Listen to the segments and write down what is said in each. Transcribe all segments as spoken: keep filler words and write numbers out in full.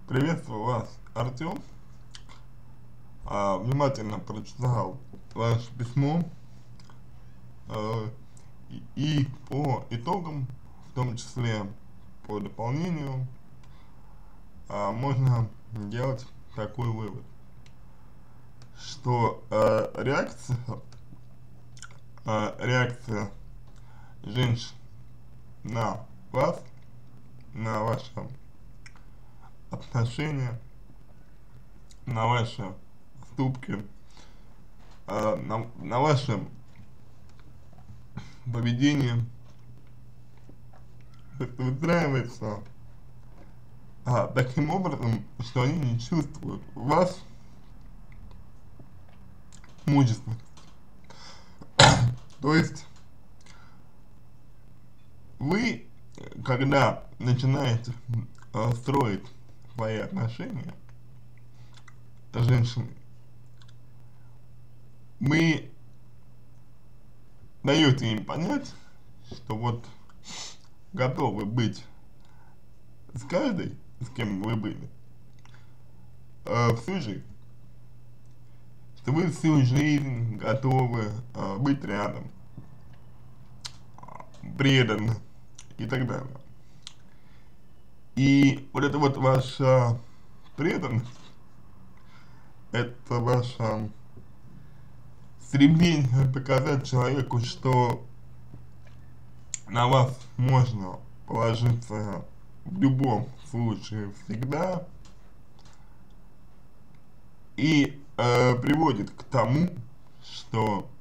Приветствую вас, Артем. А, внимательно прочитал ваше письмо, а, и, и по итогам, в том числе по дополнению, а, можно делать такой вывод, что а, реакция, а, реакция женщин на вас, на ваши отношения, на ваши поступки, а, на, на ваше поведение выстраивается а, таким образом, что они не чувствуют в вас мужества. То есть вы, когда начинаете э, строить свои отношения с женщиной, вы даете им понять, что вот готовы быть с каждой, с кем вы были, э, всю жизнь. Что вы всю жизнь готовы э, быть рядом, преданы и так далее. И вот это вот ваша преданность, это ваше стремление показать человеку, что на вас можно положиться в любом случае всегда, и э, приводит к тому, что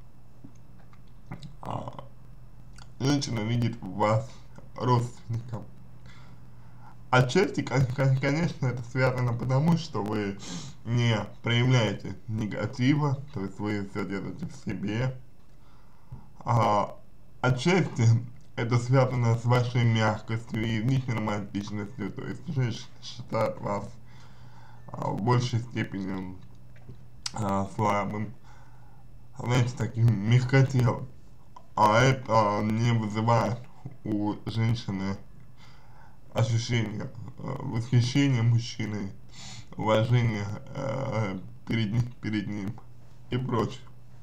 а, женщина видит в вас родственником. Отчасти, конечно, это связано потому, что вы не проявляете негатива, то есть вы все держите в себе. А отчасти это связано с вашей мягкостью и излишней романтичностью, то есть женщина считает вас а, в большей степени а, слабым, знаете, таким мягкотелым. А это не вызывает у женщины ощущение э, восхищения мужчиной, уважения э, перед, перед ним и прочее.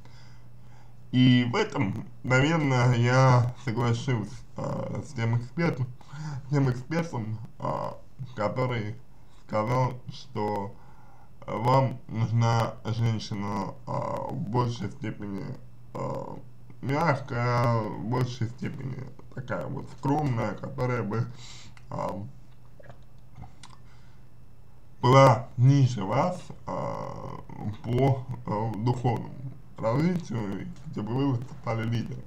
И в этом, наверное, я соглашусь э, с тем экспертом, тем экспертом, э, который сказал, что вам нужна женщина э, в большей степени э, мягкая, в большей степени такая вот скромная, которая бы а, была ниже вас а, по а, духовному развитию, где бы вы выступали лидером.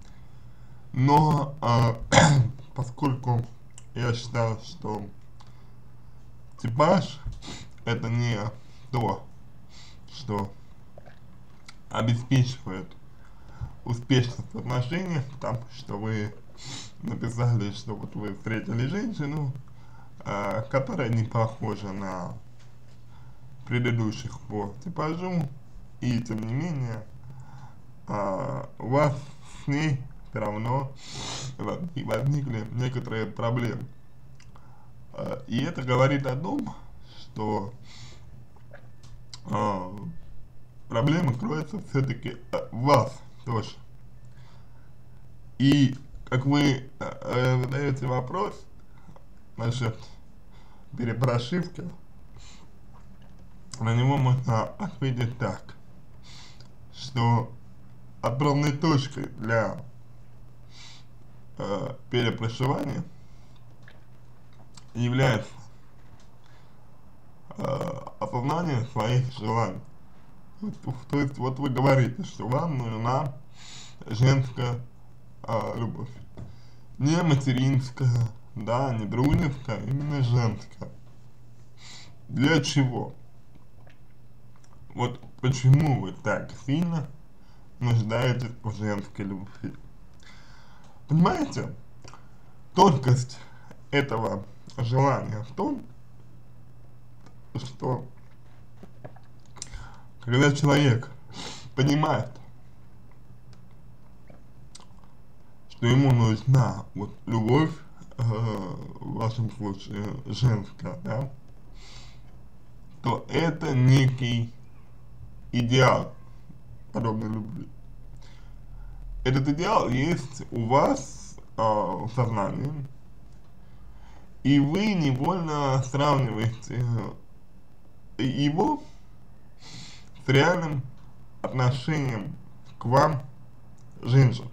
Но а, поскольку я считаю, что типаж это не то, что обеспечивает успешность в отношениях, потому что вы написали, что вот вы встретили женщину, э, которая не похожа на предыдущих по типажу, и тем не менее э, у вас с ней все равно возникли некоторые проблемы. Э, и это говорит о том, что э, проблема кроется все-таки в вас тоже. И как вы э, задаете вопрос насчет перепрошивки, на него можно ответить так, что отправной точкой для э, перепрошивания является э, осознание своих желаний. То есть вот вы говорите, что вам нужна женская а, любовь. Не материнская, да, не дружеская, именно женская. Для чего? Вот почему вы так сильно нуждаетесь в женской любви? Понимаете, тонкость этого желания в том, что когда человек понимает, что ему нужна вот любовь, э, в вашем случае женская, да, что это некий идеал подобной любви. Этот идеал есть у вас э, в сознании, и вы невольно сравниваете его с реальным отношением к вам женщин,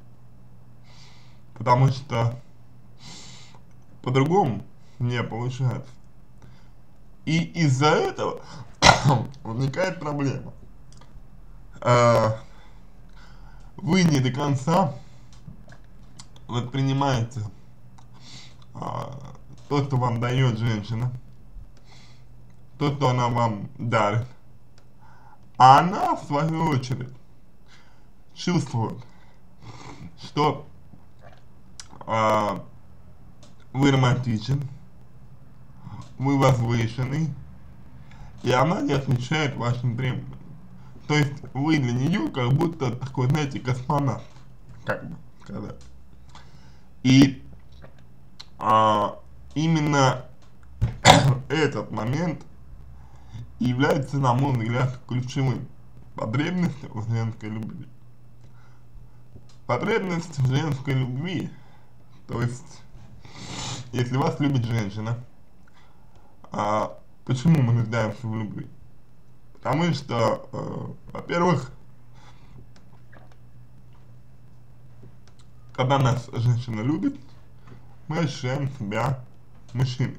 потому что по-другому не получается. И из-за этого возникает проблема. А, вы не до конца воспринимаете а, то, что вам дает женщина, то, что она вам дарит, а она, в свою очередь, чувствует, что а, вы романтичен, вы возвышенный, и она не отвечает вашим требованиям. То есть вы для нее как будто такой, знаете, космонавт, как бы сказать. И а, именно этот момент является, на мой взгляд, ключевым потребностью в женской любви. Потребность в женской любви, то есть, если вас любит женщина, а, почему мы нуждаемся в любви? Потому что, э, во-первых, когда нас женщина любит, мы ощущаем себя мужчиной.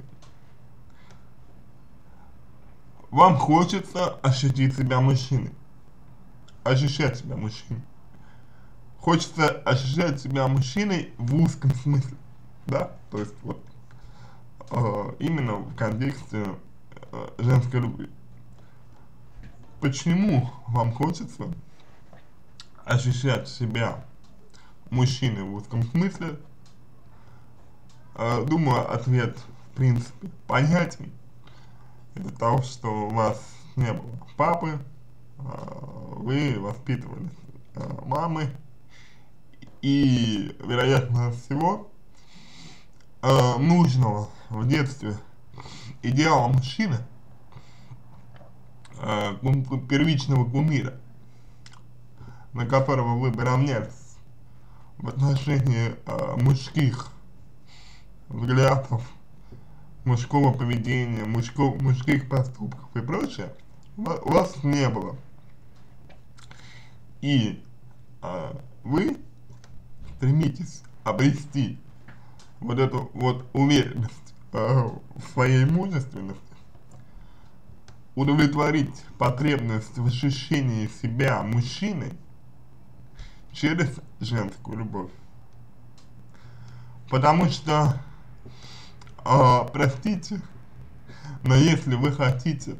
Вам хочется ощутить себя мужчиной, ощущать себя мужчиной. Хочется ощущать себя мужчиной в узком смысле, да, то есть вот э, именно в контексте э, женской любви. Почему вам хочется ощущать себя мужчиной в узком смысле? Э, думаю, ответ в принципе понятен. Из-за того, что у вас не было папы, э, вы воспитывались э, мамой, и, вероятно всего, э, нужного в детстве идеала мужчины, э, первичного кумира, на которого вы бы равнялись в отношении э, мужских взглядов, мужского поведения, мужского, мужских поступков и прочее, у вас не было. И э, вы стремитесь обрести вот эту вот уверенность э, в своей мужественности, удовлетворить потребность в ощущении себя мужчиной через женскую любовь. Потому что, э, простите, но если вы хотите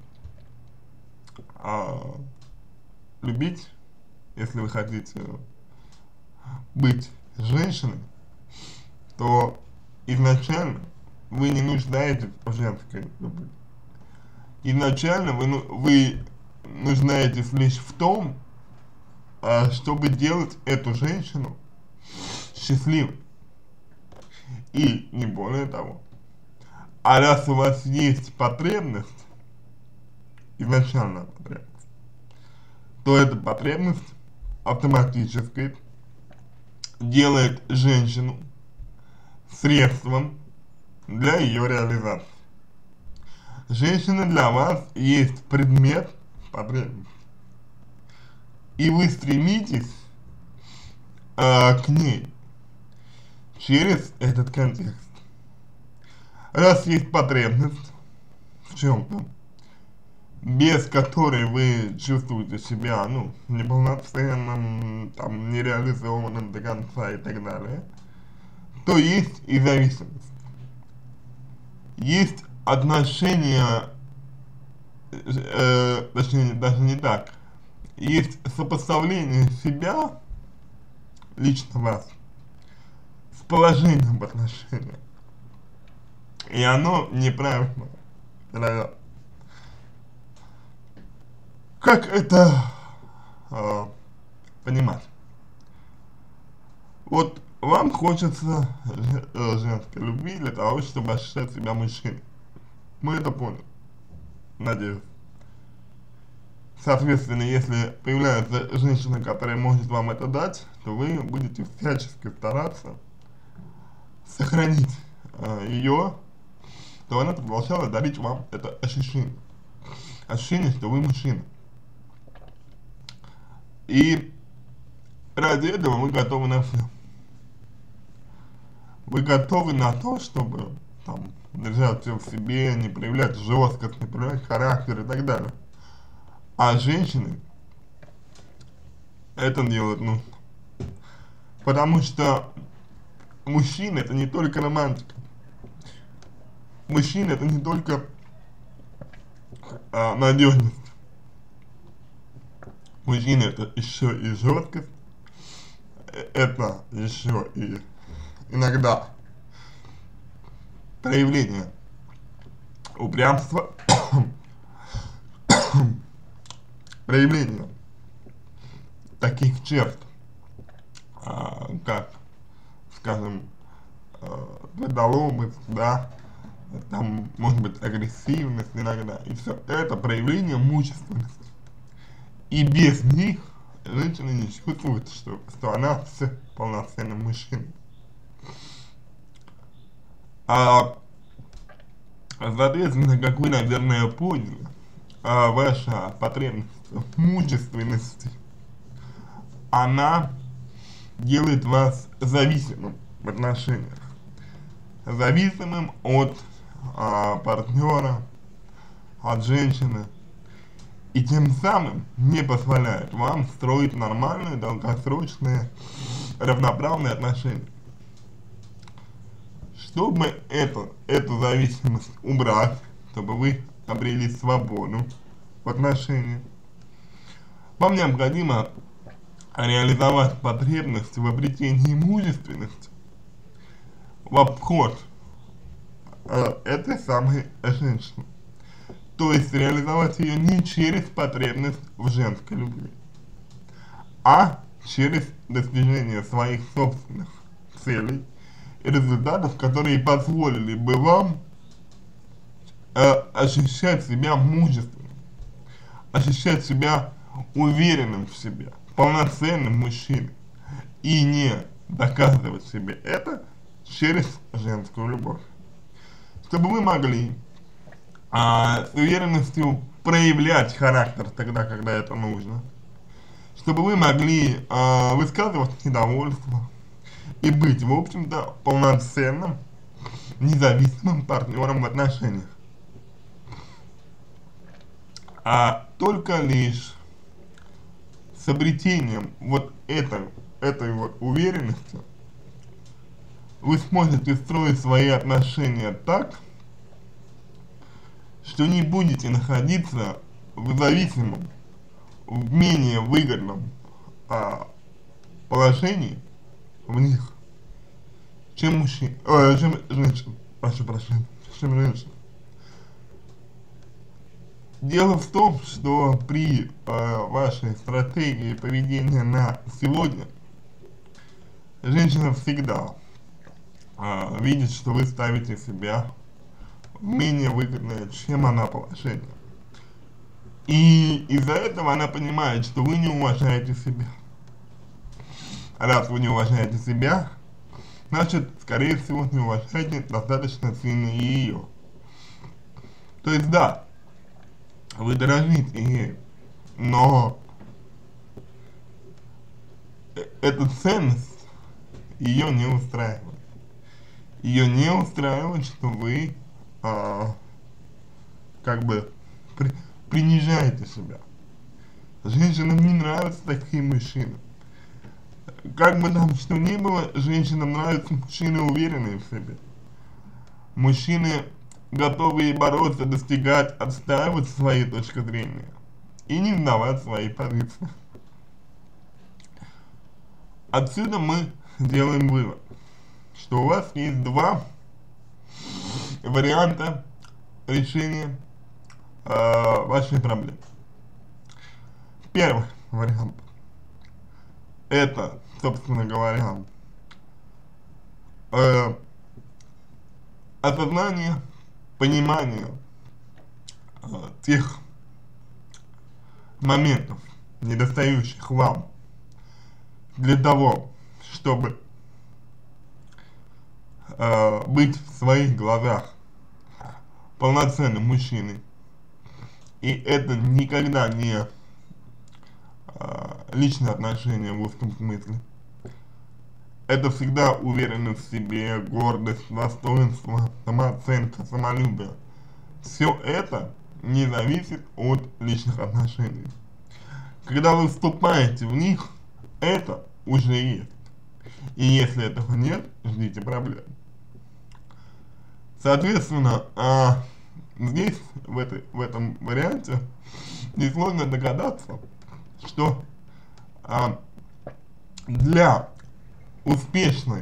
э, любить, если вы хотите быть женщиной, то изначально вы не нуждаетесь в женской любви. Изначально вы, вы нуждаетесь лишь в том, чтобы делать эту женщину счастливой. И не более того. А раз у вас есть потребность, изначальная потребность, то эта потребность автоматически делает женщину средством для ее реализации. Женщина для вас есть предмет потребности, и вы стремитесь э, к ней через этот контекст. Раз есть потребность в чем-то, без которой вы чувствуете себя, ну, неполноценным, там, нереализованным до конца и так далее, то есть и зависимость. Есть отношения, э, точнее, даже не так, есть сопоставление себя, лично вас, с положением в отношениях, и оно неправильно, вероятно. Как это э, понимать? Вот вам хочется женской любви для того, чтобы ощущать себя мужчиной. Мы это поняли. надеюсь. Соответственно, если появляется женщина, которая может вам это дать, то вы будете всячески стараться сохранить э, ее, то она продолжала дарить вам это ощущение. Ощущение, что вы мужчина. И ради этого вы готовы на все. Вы готовы на то, чтобы там держать все в себе, не проявлять жесткость, не проявлять характер и так далее. А женщины это делать нужно. Потому что мужчина это не только романтика. Мужчина это не только а, надежность. Мужчина это еще и жесткость. Это еще и иногда проявление упрямства, проявление таких черт, а, как, скажем, твердолобость, да, там может быть агрессивность иногда, и все это проявление мужественности. И без них женщина не чувствует, что, что она полноценный мужчина. А, соответственно, как вы, наверное, поняли, а, ваша потребность в мужественности, она делает вас зависимым в отношениях, зависимым от а, партнера, от женщины, и тем самым не позволяет вам строить нормальные, долгосрочные, равноправные отношения. Чтобы это, эту зависимость убрать, чтобы вы обрели свободу в отношениях, вам необходимо реализовать потребность в обретении мужественности в обход э, этой самой женщины. То есть реализовать ее не через потребность в женской любви, а через достижение своих собственных целей и результатов, которые позволили бы вам э, ощущать себя мужественным, ощущать себя уверенным в себе, полноценным мужчиной, и не доказывать себе это через женскую любовь. Чтобы вы могли а, с уверенностью проявлять характер тогда, когда это нужно, чтобы вы могли а, высказывать недовольство и быть, в общем-то, полноценным, независимым партнером в отношениях. А только лишь с обретением вот этой, этой вот уверенности вы сможете строить свои отношения так, что не будете находиться в зависимом, в менее выгодном а, положении в них, чем мужчин, э, чем женщин, прошу прощения, чем женщин. Дело в том, что при э, вашей стратегии поведения на сегодня женщина всегда э, видит, что вы ставите себя в менее выгодное, чем она, положение. И из-за этого она понимает, что вы не уважаете себя. А раз вы не уважаете себя, значит, скорее всего, не уважаете достаточно сильно и ее. То есть, да, вы дорожите ей, но эта ценность ее не устраивает. Ее не устраивает, что вы а, как бы при, принижаете себя. Женщинам не нравятся такие мужчины. Как бы там что ни было, женщинам нравятся мужчины, уверенные в себе. Мужчины, готовые бороться, достигать, отстаивать свои точки зрения и не сдавать свои позиции. Отсюда мы делаем вывод, что у вас есть два варианта решения э, вашей проблемы. Первый вариант — это, собственно говоря, э, осознание, понимание э, тех моментов, недостающих вам для того, чтобы э, быть в своих глазах полноценным мужчиной. И это никогда не э, личные отношения в узком смысле. Это всегда уверенность в себе, гордость, достоинство, самооценка, самолюбие. Все это не зависит от личных отношений. Когда вы вступаете в них, это уже есть. И если этого нет, ждите проблем. Соответственно, а, здесь, в, этой, в этом варианте, несложно догадаться, что а, для успешной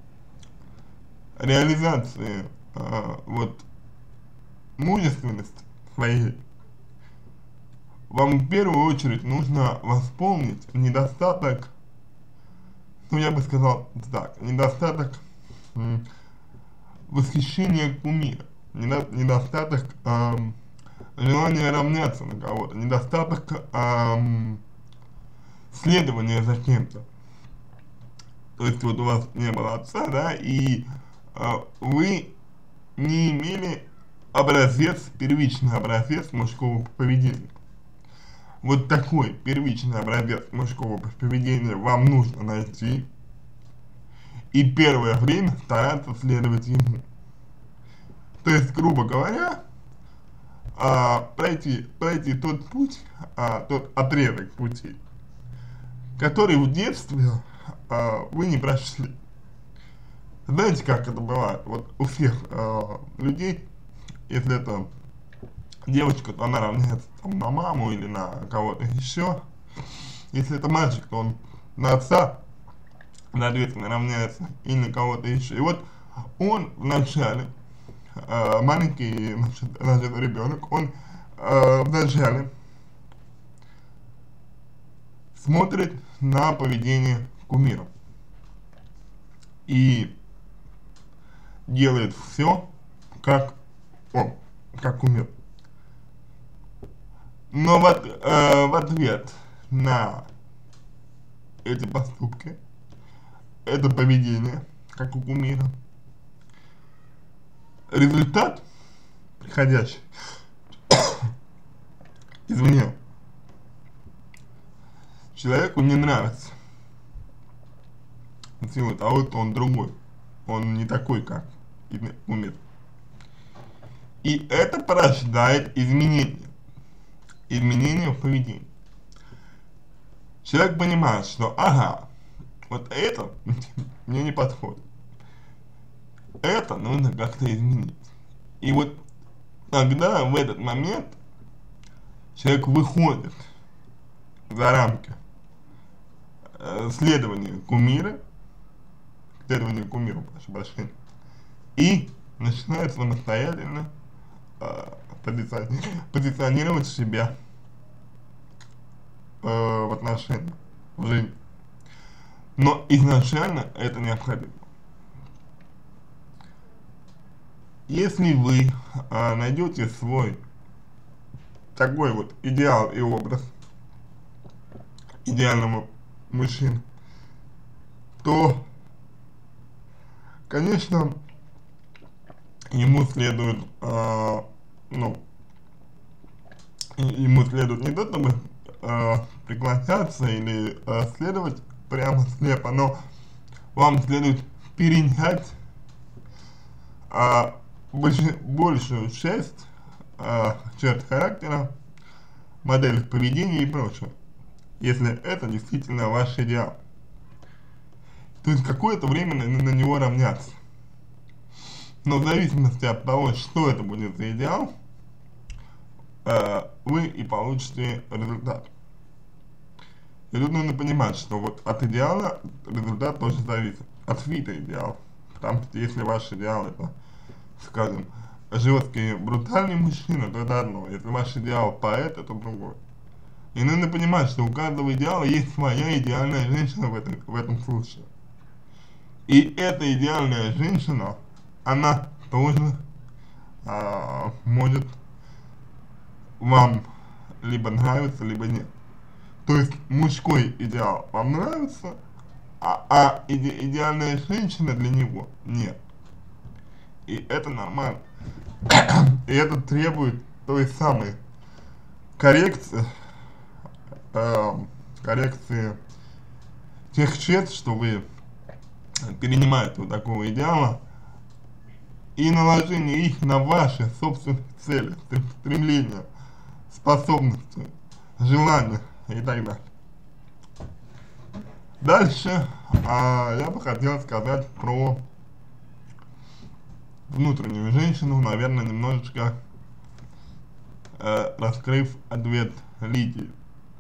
реализации а, вот мужественности своей, вам в первую очередь нужно восполнить недостаток, ну я бы сказал так, недостаток м, восхищения кумира, недо, недостаток эм, желания равняться на кого-то, недостаток эм, следования за кем-то. То есть вот у вас не было отца, да, и э, вы не имели образец, первичный образец мужского поведения. Вот такой первичный образец мужского поведения вам нужно найти и первое время стараться следовать ему. То есть, грубо говоря, а, пройти, пройти тот путь, а, тот отрезок пути, который в детстве а, вы не прошли. Знаете, как это бывает? Вот у всех а, людей, если это девочка, то она равняется там, на маму или на кого-то еще. Если это мальчик, то он на отца, соответственно, равняется и на кого-то еще. И вот он вначале, э, маленький, значит, значит, ребенок, он э, вначале смотрит на поведение кумира и делает все, как он, как кумир. Но в, от, э, в ответ на эти поступки, это поведение, как у кумира, результат приходящий, извини, человеку не нравится. В силу того, что он другой, он не такой, как кумир. И это порождает изменения. изменения в поведении. Человек понимает, что ага, вот это мне не подходит. Это нужно как-то изменить. И вот тогда в этот момент человек выходит за рамки э, следования кумира, следования кумиру, прошу прощения, и начинает самостоятельно э, позиционировать себя э, в отношениях, в жизни. Но изначально это необходимо. Если вы э, найдете свой такой вот идеал и образ идеального мужчины, то, конечно, ему следует э, ну, ему следует не то чтобы э, приглашаться или э, следовать прямо слепо, но вам следует перенять э, больше, большую часть э, черт характера, модель поведения и прочего, если это действительно ваш идеал. То есть какое-то время на, на него равняться. Но в зависимости от того, что это будет за идеал, э, вы и получите результат. И тут нужно понимать, что вот от идеала результат тоже зависит. От вида идеала. Потому что если ваш идеал это, скажем, жесткий, брутальный мужчина, то это одно. Если ваш идеал поэт, это другое. И нужно понимать, что у каждого идеала есть своя идеальная женщина в этом, в этом случае. И эта идеальная женщина, она тоже а, может вам либо нравится, либо нет. То есть мужской идеал вам нравится, а, а иде, идеальная женщина для него нет. И это нормально. И это требует той самой коррекции, э, коррекции тех черт, что вы перенимаете вот такого идеала, и наложение их на ваши собственные цели, стремления, способности, желания и так далее. Дальше а, я бы хотел сказать про внутреннюю женщину, наверное, немножечко э, раскрыв ответ Лидии.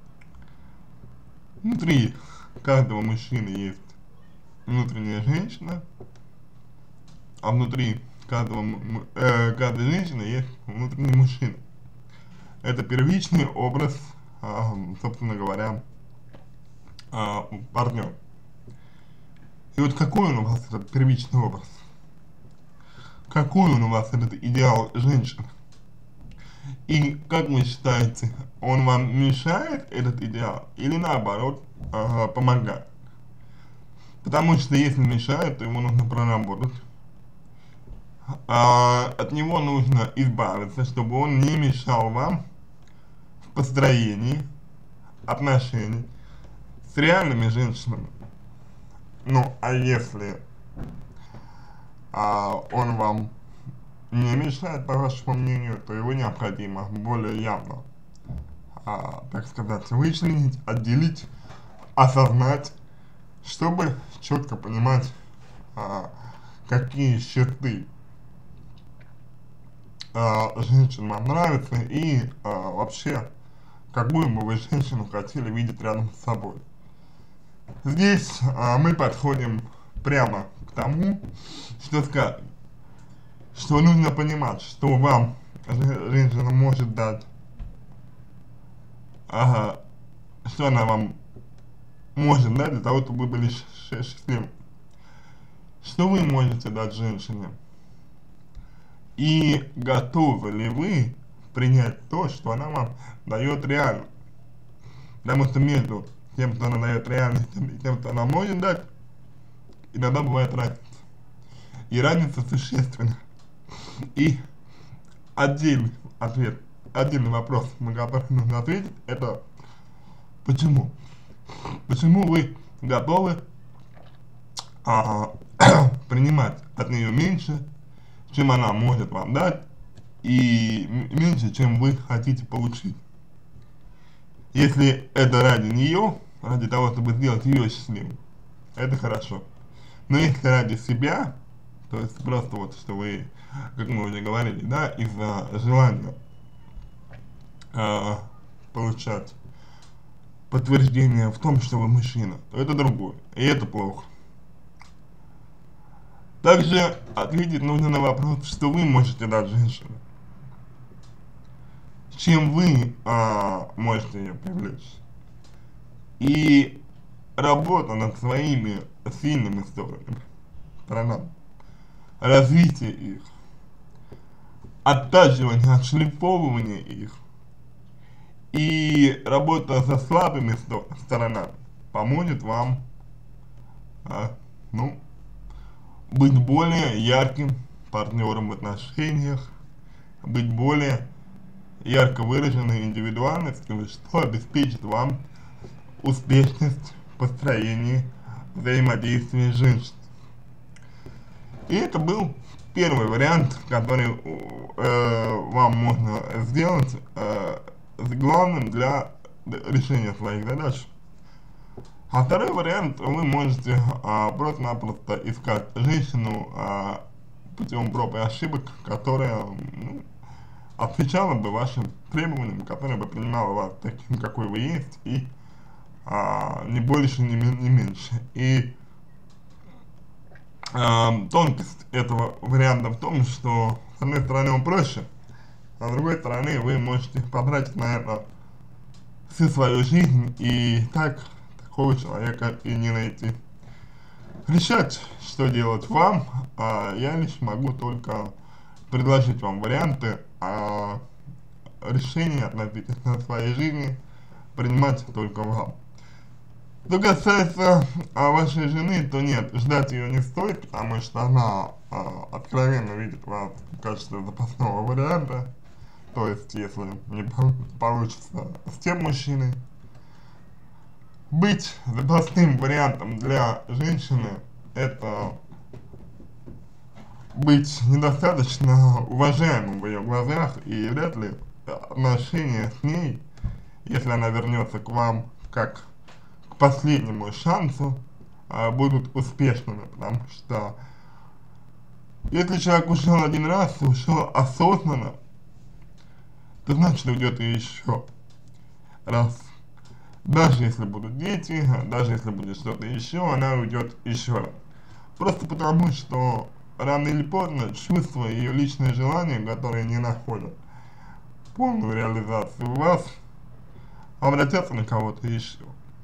Внутри каждого мужчины есть внутренняя женщина, а внутри каждого, э, каждой женщины есть внутренний мужчина. Это первичный образ, э, собственно говоря, э, партнера. И вот какой он у вас этот первичный образ? Какой он у вас этот идеал женщины? И как вы считаете, он вам мешает, этот идеал, или наоборот э, помогает? Потому что если мешает, то его нужно проработать. А, от него нужно избавиться, чтобы он не мешал вам в построении отношений с реальными женщинами. Ну, а если а, он вам не мешает, по вашему мнению, то его необходимо более явно, а, так сказать, вычленить, отделить, осознать, чтобы четко понимать, а, какие черты а, женщин вам нравятся и а, вообще, какую бы вы женщину хотели видеть рядом с собой. Здесь а, мы подходим прямо к тому, что скажем, что нужно понимать, что вам женщина может дать, ага, что она вам может дать для того, чтобы вы были счастливы. Что вы можете дать женщине? И готовы ли вы принять то, что она вам дает реально? Потому что между тем, что она дает реально, и тем, что она может дать, иногда бывает разница. И разница существенна. И отдельный ответ, отдельный вопрос, на который нужно ответить, это почему? Почему вы готовы а, принимать от нее меньше, чем она может вам дать, и меньше, чем вы хотите получить? Если это ради нее, ради того, чтобы сделать ее счастливой, это хорошо. Но если ради себя, то есть просто вот, что вы, как мы уже говорили, да, из-за желания э, получать подтверждение в том, что вы мужчина, то это другое, и это плохо. Также ответить нужно на вопрос, что вы можете дать женщине, чем вы а, можете ее привлечь. И работа над своими сильными сторонами, сторонами, развитие их, оттачивание, отшлифовывание их и работа со слабыми сторонами поможет вам, а, ну, быть более ярким партнером в отношениях, быть более ярко выраженной индивидуальностью, что обеспечит вам успешность в построении взаимодействия с женщиной. И это был первый вариант, который э, вам можно сделать э, главным для решения своих задач. А второй вариант, вы можете а, просто-напросто искать женщину а, путем проб и ошибок, которая, ну, отвечала бы вашим требованиям, которая бы принимала вас таким, какой вы есть, и а, не больше, не, не меньше. И а, тонкость этого варианта в том, что с одной стороны он проще, а с другой стороны вы можете потратить на это всю свою жизнь и так такого человека и не найти. Решать, что делать вам, а я лишь могу только предложить вам варианты, а, решение относительно своей жизни принимать только вам. Что касается а, вашей жены, то нет, ждать ее не стоит, потому что она а, откровенно видит вас в качестве запасного варианта. То есть, если не получится с тем мужчиной, быть запасным вариантом для женщины — это быть недостаточно уважаемым в ее глазах, и вряд ли отношения с ней, если она вернется к вам как к последнему шансу, будут успешными, потому что если человек ушел один раз и ушел осознанно, то значит уйдет и еще раз. Даже если будут дети, даже если будет что-то еще, она уйдет еще раз. Просто потому, что рано или поздно чувства и ее личные желания, которые не находят полную реализацию у вас, обратятся на кого-то еще.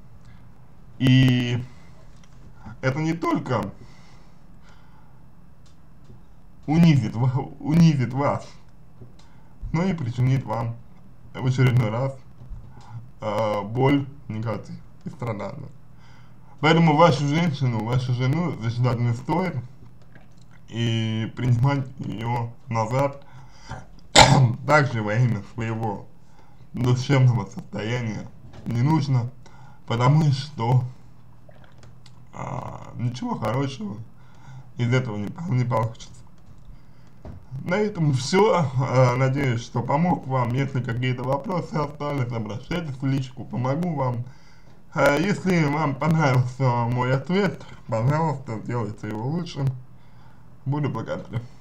И это не только унизит, унизит вас, но и причинит вам в очередной раз э, боль, негатив и страдания. Поэтому вашу женщину, вашу жену ждать не стоит, и принимать ее назад также во имя своего душевного состояния не нужно, потому что а, ничего хорошего из этого не, не получится. На этом все. А, надеюсь, что помог вам. Если какие-то вопросы остались, обращайтесь в личку, помогу вам. А, если вам понравился мой ответ, пожалуйста, сделайте его лучшим. Буду благодарен.